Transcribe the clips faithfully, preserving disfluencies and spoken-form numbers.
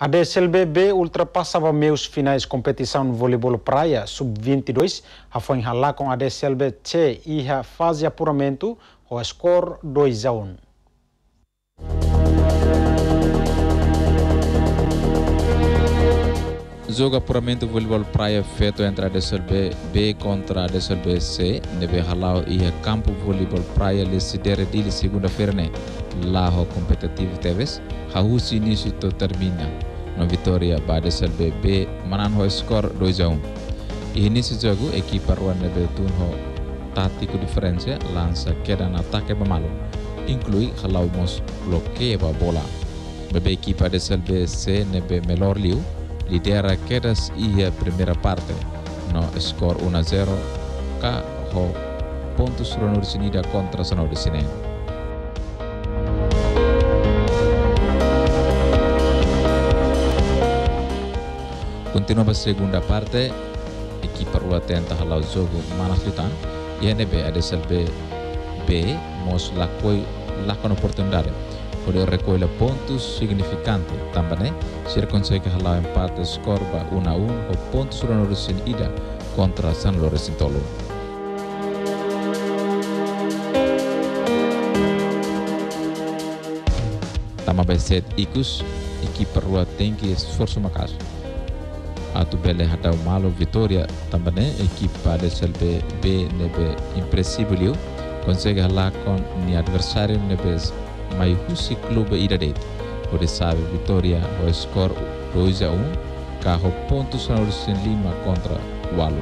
A D S L B B ultrapassava meios finais competição no voleibol praia sub vinte e dois, a foi enralar com a D S L B C e a fase apuramento, o score dois a um. Jogo apuramento voleibol praia feito entre a D S L B B contra a D S L B C, nebe halau e a campo voleibol praia decidere de segunda-feira né, lá o competitivo teves, a o início to termina, na vitória para a D S L B B, manan o score dois a um. E início do jogo, a equipa ruan nebe tunho tático diferença, lança queda na ataque bamalo, inclui halau mos bloqueia a bola. Bebe equipa D S L B C nebe melhor liu, lidera quedas e a primeira parte no score um a zero ka ho pontos Ronor Sinida contra Sonora Sinen. Continua a segunda parte, equipa rua tenta halau jogo manas lutan, e N B a D S L B B mos lakoi lakon oportunidade. Poder recolher pontos significantes também, se consegue halau empate skor ba um a um com pontos Ronor Sinida contra San Lorenzo Tolo. Tama beset ikus, equipa rua tem que esforço macas. Atu bele hadau malo vitória também, equipa D S L B B nebe impressível, consegue halau com ni adversário nebe mai husi clube ida det. Pode sabe vitória o score dois a um, carro pontos na origem lima contra Walu.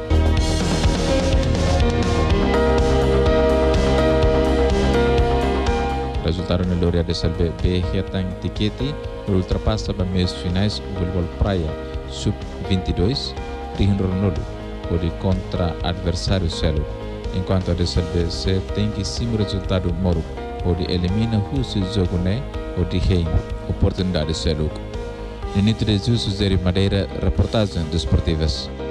Resultado na Loria D S L B B retang tiketi ultrapassa para meios finais voleibol praia sub vinte e dois Rihin Ronaldo pode contra adversário Selo, enquanto a D S L B C tem que sim resultado moro pode elimina husi jogo né ou de rei oportunidade Selo. Nito de Jesus de Madeira, reportagem desportivas.